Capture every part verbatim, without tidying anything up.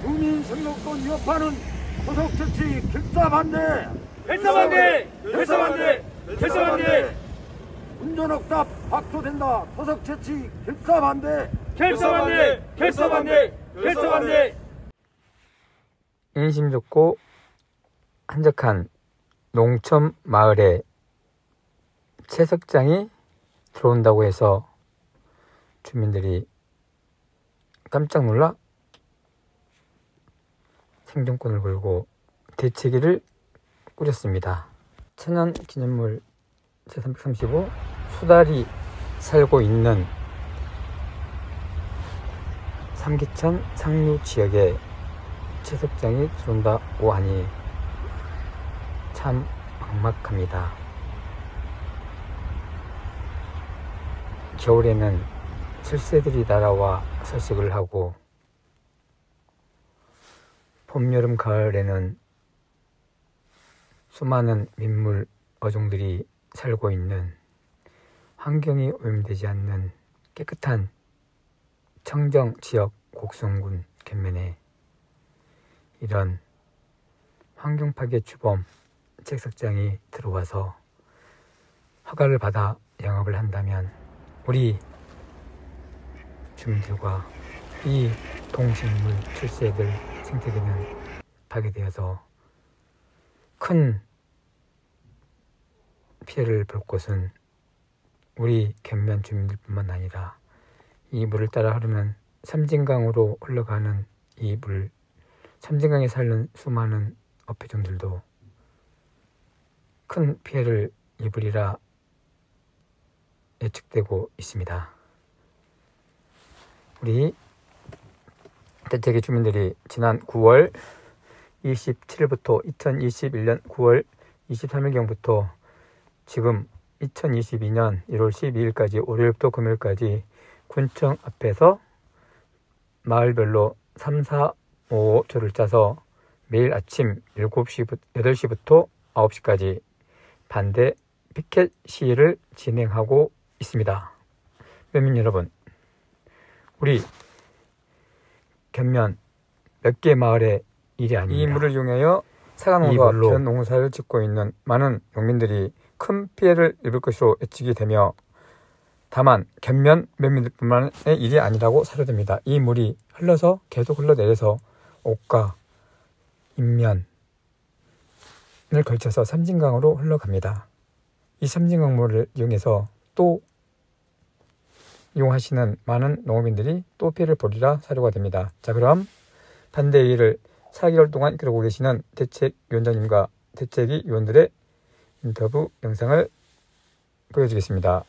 주민 생존권 위협하는 토속 채취 결사 반대! 결사 반대! 결사 반대! 결사 반대! 운전옥답 확보된다. 토속 채취 결사 반대! 결사 반대! 결사 반대! 결사 반대! 인심 좋고 한적한 농촌 마을에 채석장이 들어온다고 해서 주민들이 깜짝 놀라 생존권을 걸고 대책위를 꾸렸습니다. 천연기념물 제삼백삼십오 수달이 살고 있는 삼기천 상류 지역에 채석장이 들어온다고 하니 참 막막합니다. 겨울에는 철새들이 날아와 서식을 하고 봄, 여름, 가을에는 수많은 민물 어종들이 살고 있는 환경이 오염되지 않는 깨끗한 청정지역 곡성군 읍면에 이런 환경파괴 주범 채석장이 들어와서 허가를 받아 영업을 한다면 우리 주민들과 이 동식물 출새들 생태계는 파괴되어서 큰 피해를 볼 곳은 우리 읍면 주민들뿐만 아니라 이 물을 따라 흐르는 삼진강으로 흘러가는 이 물, 삼진강에 사는 수많은 어패종들도 큰 피해를 입으리라 예측되고 있습니다. 우리 대책위 주민들이 지난 구월 이십칠일부터 이천이십일년 구월 이십삼일경부터 지금 이천이십이년 일월 십이일까지 월요일부터 금요일까지 군청 앞에서 마을별로 삼, 사, 오 조를 짜서 매일 아침 일곱시부터 여덟시부터 아홉시까지 반대 피켓 시위를 진행하고 있습니다. 면민 여러분, 우리 읍면 몇 개 마을의 일이 아닙니다. 이 물을 이용하여 사과농사, 비료 농사를 짓고 있는 많은 농민들이 큰 피해를 입을 것으로 예측이 되며 다만 읍면 면민들뿐만의 일이 아니라고 사료됩니다. 이 물이 흘러서 계속 흘러내려서 옥가, 인면을 걸쳐서 삼진강으로 흘러갑니다. 이 삼진강물을 이용해서 또 이용하시는 많은 농업인들이 또 피해를 보리라 사료가 됩니다. 자, 그럼 반대회의를 사개월 동안 이끌고 계시는 대책위원장님과 대책위 위원들의 인터뷰 영상을 보여드리겠습니다.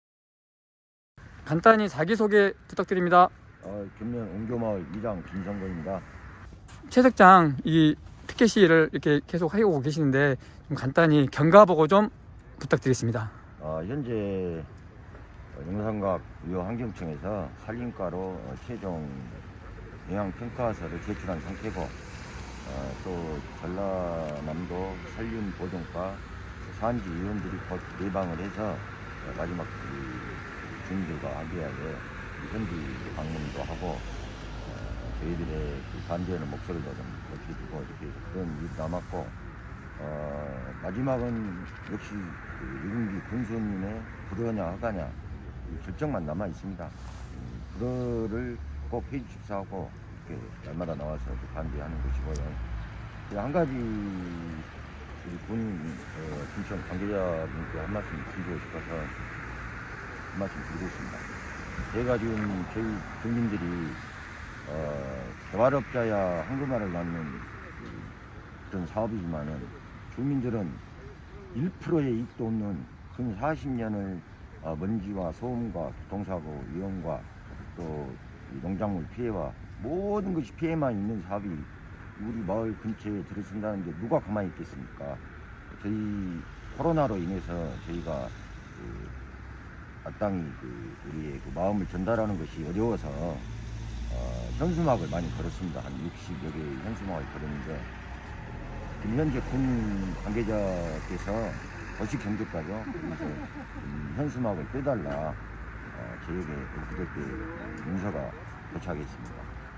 간단히 자기소개 부탁드립니다. 어, 읍면 옹교마을 이장 김성건입니다. 채석장 이 피켓 시위를 이렇게 계속 하고 계시는데 좀 간단히 경과보고 좀 부탁드리겠습니다. 어, 현재 영산각 유효환경청에서 산림과로 최종 영향평가서를 제출한 상태고 어, 또 전라남도 산림보존과 산지 위원들이 곧 예방을 해서 마지막 그 주민들과 함께하게 현지 방문도 하고 어, 저희들의 그 반대하는 목소리도 좀 높이고 이렇게 해서 그런 일이 남았고 어, 마지막은 역시 그 유흥기 군수님의 불허냐 허가냐 결정만 남아 있습니다. 음, 불허를 꼭 해주십사 하고 이렇게 날마다 나와서 반대하는 것이고요. 한 가지 우리 군 어, 군청 관계자분께 한 말씀 드리고 싶어서 한 말씀 드리고 있습니다. 제가 지금 저희 주민들이 어, 개발업자야 한글말을 낳는 그, 그런 사업이지만은 주민들은 일 퍼센트의 이익도 없는 근 사십년을 어, 먼지와 소음과 교통사고 위험과 또 농작물 피해와 모든 것이 피해만 있는 사업이 우리 마을 근처에 들어선다는 게 누가 가만히 있겠습니까? 저희 코로나로 인해서 저희가 그 마땅히 그 우리의 그 마음을 전달하는 것이 어려워서 어, 현수막을 많이 걸었습니다. 한 육십여 개의 현수막을 걸었는데 지금 현재 군 관계자께서 거시 경계까지요. 그래서 음, 현수막을 빼달라 어, 저에게 그렇게 문서가 도착했습니다.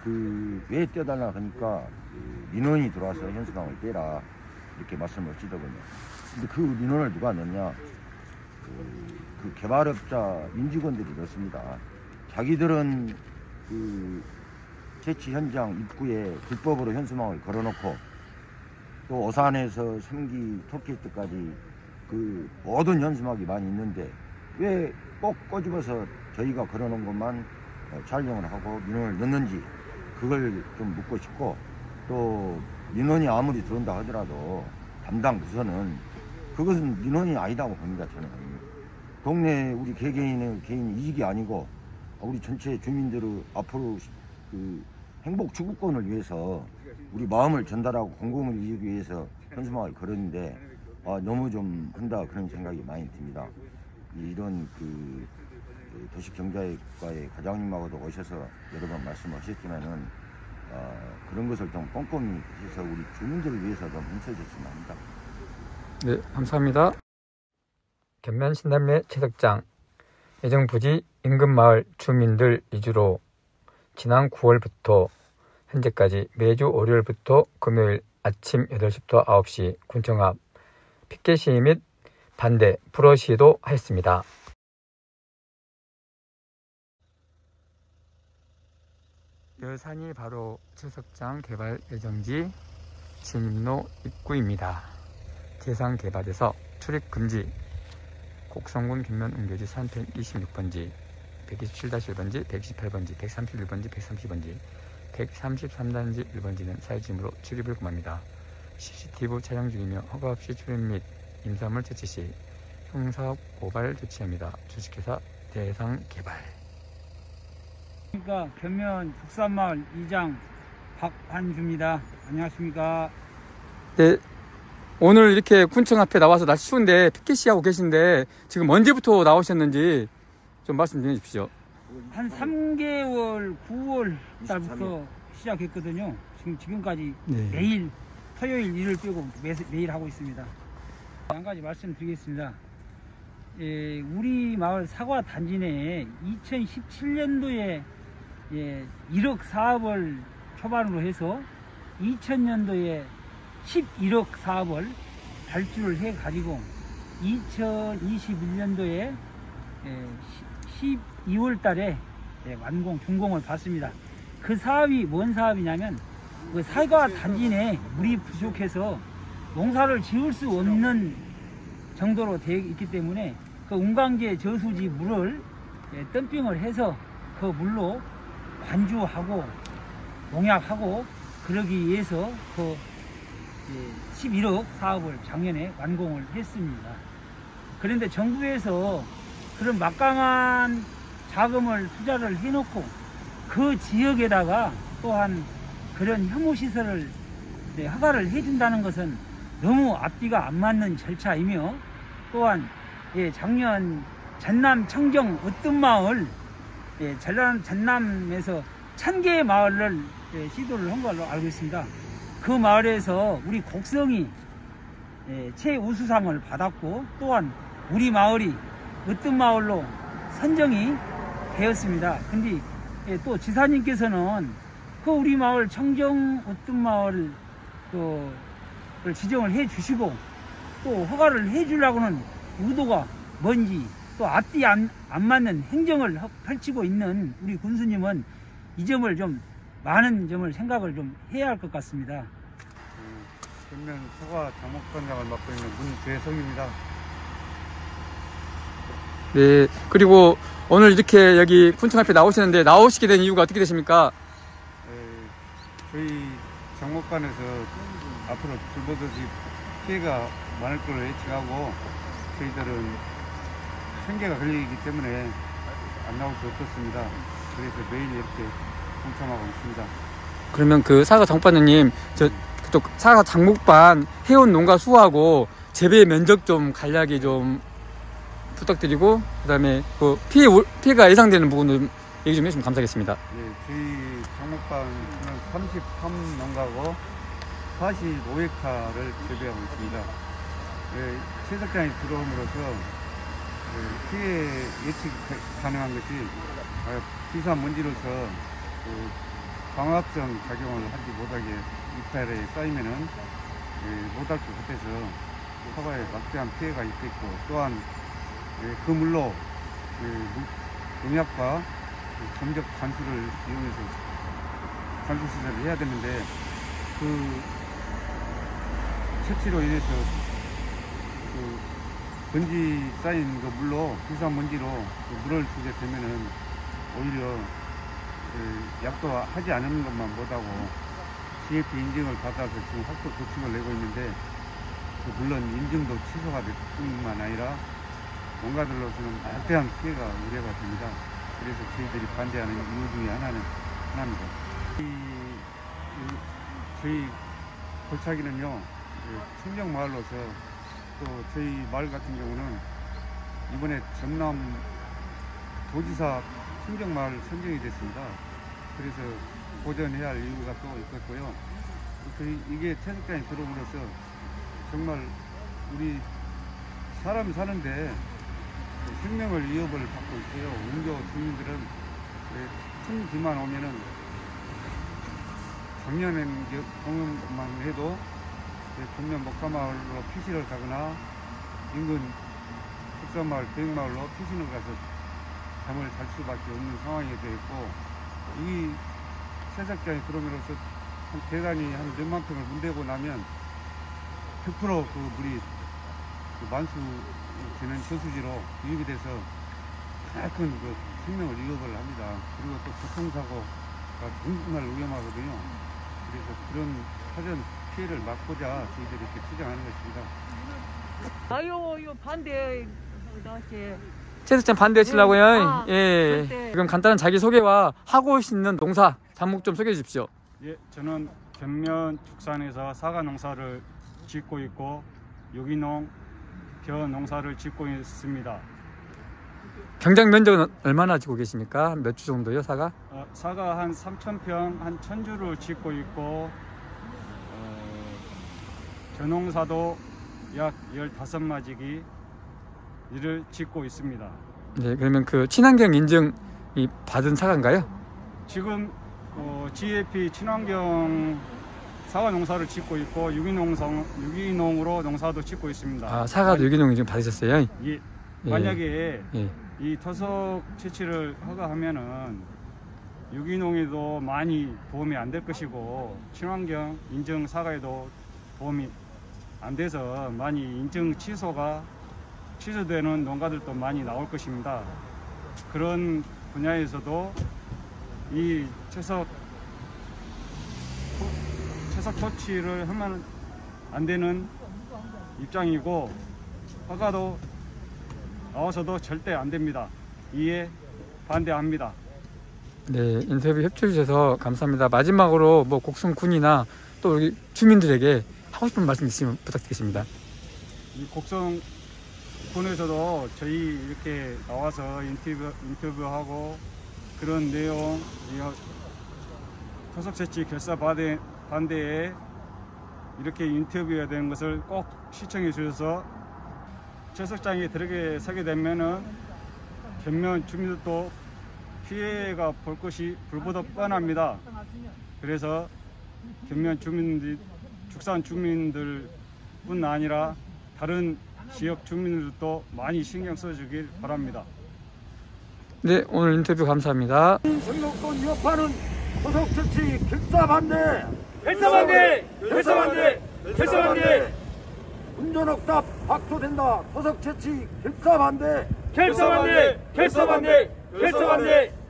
그 왜 떼달라 하니까 그 민원이 들어와서 현수막을 떼라 이렇게 말씀을 하시더군요. 근데 그 민원을 누가 넣냐? 그, 그 개발업자 민직원들이 넣습니다. 자기들은 그 채취 현장 입구에 불법으로 현수막을 걸어놓고 또 오산에서 삼기 톨게이트까지 그 모든 현수막이 많이 있는데 왜 꼭 꼬집어서 저희가 걸어놓은 것만 촬영을 하고 민원을 넣는지 그걸 좀 묻고 싶고, 또 민원이 아무리 들어온다 하더라도 담당 부서는 그것은 민원이 아니다고 봅니다. 저는 동네 우리 개개인의 개인 이익이 아니고 우리 전체 주민들의 앞으로 그 행복 추구권을 위해서 우리 마음을 전달하고 공공을 이루기 위해서 현수막을 걸었는데 아, 너무 좀 한다 그런 생각이 많이 듭니다. 이런 그 도시경제과의 과장님하고도 오셔서 여러 번 말씀하셨지만은 어, 그런 것을 좀 꼼꼼히 해서 우리 주민들을 위해서 좀 훔쳐줬으면 합니다. 네, 감사합니다. 견면 신남매 채석장 예정부지 인근 마을 주민들 위주로 지난 구월부터 현재까지 매주 월요일부터 금요일 아침 여덟 시부터 아홉 시 군청 앞 피켓 시위 및 반대 불어 시위도 하였습니다. 여산이 바로 채석장 개발 예정지 진입로 입구입니다. 대상 개발에서 출입 금지 곡성군 견면 웅교지 산편 이십육 번지, 백이십칠 다시 일 번지, 백이십팔 번지, 백삼십일 번지, 백삼십 번지, 백삼십삼 단지 일 번지는 사유지으로 출입을 금합니다. 씨씨티비 촬영 중이며 허가 없이 출입 및 임산물 채취 시 형사 고발 조치합니다. 주식회사 대상 개발. 안녕하십니까. 견면 북산마을 이장 박한주입니다. 안녕하십니까. 네, 오늘 이렇게 군청 앞에 나와서 날씨 추운데 피켓시 하고 계신데 지금 언제부터 나오셨는지 좀 말씀 좀 해주십시오. 한 삼 개월 구월 달부터 시작했거든요. 지금 지금까지 네. 매일 토요일 일을 빼고 매, 매일 하고 있습니다. 한 가지 말씀드리겠습니다. 예, 우리 마을 사과 단지 내에 이천십칠 년도에 예, 일억 사업을 초반으로 해서 이천 년도에 십일억 사업을 발주를 해 가지고 이천이십일 년도에 예, 십이월 달에 예, 완공 준공을 받습니다. 그 사업이 뭔 사업이냐면 그 사과 단지 내에 물이 부족해서 농사를 지을 수 없는 정도로 되어 있기 때문에 그 운강제 저수지 물을 예, 덤핑을 해서 그 물로 관주하고 농약하고 그러기 위해서 그 예, 십일억 사업을 작년에 완공을 했습니다. 그런데 정부에서 그런 막강한 자금을 투자를 해놓고 그 지역에다가 또한 그런 혐오시설을 네, 허가를 해준다는 것은 너무 앞뒤가 안 맞는 절차이며, 또한 예, 작년 전남 청정 으뜸마을 예, 전남, 전남에서 천 개의 마을을 예, 시도를 한 걸로 알고 있습니다. 그 마을에서 우리 곡성이 예, 최우수상을 받았고, 또한 우리 마을이 으뜸마을로 선정이 되었습니다. 근데 예, 또 지사님께서는 그 우리 마을 청정 으뜸마을 또 지정을 해 주시고 또 허가를 해 주려고는 의도가 뭔지, 또 앞뒤 안, 안 맞는 행정을 펼치고 있는 우리 군수님은 이 점을 좀 많은 점을 생각을 좀 해야 할 것 같습니다. 견면 사과 장목반장을 맡고 있는 문재성입니다. 네, 그리고 오늘 이렇게 여기 군청 앞에 나오시는데 나오시게 된 이유가 어떻게 되십니까? 에, 저희 장목반에서 앞으로 불보듯이 피해가 많을 걸로 예측하고 저희들은 생계가 걸리기 때문에 안 나올 수 없었습니다. 그래서 매일 이렇게 동참하고 있습니다. 그러면 그 사과 장목반장님, 저 그쪽 사과 장목반 해온 농가 수하고 재배 면적 좀 간략히 좀 부탁드리고, 그 다음에 그 피해, 피해가 예상되는 부분도 좀 얘기 좀 해주시면 감사하겠습니다. 네, 저희 장목반은 삼십삼 농가고 사십오 헥타를 재배하고 있습니다. 네, 채석장이 들어옴으로써 네, 피해 예측이 가능한 것이 비산 먼지로서 그 광합성 작용을 하지 못하게 이파일에 쌓이면은 예, 못할 것 같아서 사과에 막대한 피해가 있겠고, 또한 예, 그 물로 예, 농약과 점적 관수를 이용해서 관수 시설을 해야 되는데, 그 채취로 인해서 그 먼지 쌓인 그 물로, 비싼 먼지로 그 물을 주게 되면은 오히려 그 약도 하지 않은 것만 못하고 지에이피 인증을 받아서 지금 학교 고침을 내고 있는데, 그 물론 인증도 취소가 될 뿐만 아니라 농가들로서는 막대한 피해가 우려가 됩니다. 그래서 저희들이 반대하는 이유 중에 하나는 하나입니다. 이, 이, 저희 골차기는요, 청정 마을로서 또 저희 마을 같은 경우는 이번에 전남 도지사 청정 마을 선정이 됐습니다. 그래서 보전해야 할 이유가 또 있었고요. 이게 채석장에 들어옴으로써 정말 우리 사람 사는데 생명을 위협을 받고 있어요. 운교 주민들은 큰 비만 오면은 작년엔 경험만 해도 전면 목사마을로 피신을 가거나 인근 축사마을, 대형마을로 피신을 가서 잠을 잘 수밖에 없는 상황이 되었고, 이 채석장에 들어오면서 대단히 한 몇만 평을 문대고 나면 백 퍼센트 그 물이 그 만수 되는 저수지로 유입이 돼서 큰 그 생명을 위협을 합니다. 그리고 또 교통사고가 정말 위험하거든요. 그래서 그런 사전 피해를 막고자 저희들이 이렇게 투쟁하는 것입니다. 아유, 이거 반대, 이렇게. 채석장 반대하시려고요? 아, 예. 절대. 그럼 간단한 자기소개와 하고 있는 농사, 작목 좀 소개해 주십시오. 예, 저는 견면 축산에서 사과 농사를 짓고 있고 유기농 벼 농사를 짓고 있습니다. 경작 면적은 얼마나 짓고 계십니까? 몇 주 정도요, 사과? 어, 사과 한 삼천 평, 한 천 주를 짓고 있고, 어, 벼농사도 약 열다섯 마지기 이를 짓고 있습니다. 네, 그러면 그 친환경 인증이 받은 사과인가요? 지금 어, 지에이피 친환경 사과 농사를 짓고 있고 유기농성, 유기농으로 농사도 짓고 있습니다. 아, 사과도 유기농 인증 받으셨어요? 예. 예. 만약에 예. 이 토속 채취를 허가하면은 유기농에도 많이 도움이 안 될 것이고 친환경 인증 사과에도 도움이 안 돼서 많이 인증 취소가 취소되는 농가들도 많이 나올 것입니다. 그런 분야에서도 이 채석 채석 토치를 하면 안 되는 입장이고 허가도 나와서도 절대 안 됩니다. 이에 반대합니다. 네, 인터뷰 협조해 주셔서 감사합니다. 마지막으로 뭐 곡성군이나 또 여기 주민들에게 하고 싶은 말씀 있으면 부탁드리겠습니다. 이 곡성군에서도 저희 이렇게 나와서 인터뷰, 인터뷰하고 그런 내용, 토속 채취 결사 반대, 반대에 이렇게 인터뷰해야 되는 것을 꼭 시청해 주셔서 채석장에 들어게 서게 되면은 견면 주민들도 피해가 볼 것이 불보듯 뻔합니다. 그래서 견면 주민들, 축산 주민들뿐 아니라 다른 지역 주민들도 많이 신경 써주길 바랍니다. 네, 오늘 인터뷰 감사합니다. 생명권 위협하는 토속 채취 결사 반대. 결사 반대! 결사 반대! 결사 반대! 운전옥답 박소된다. 토속 채취 결사 반대. 결사 반대! 결사 반대! 결사 반대!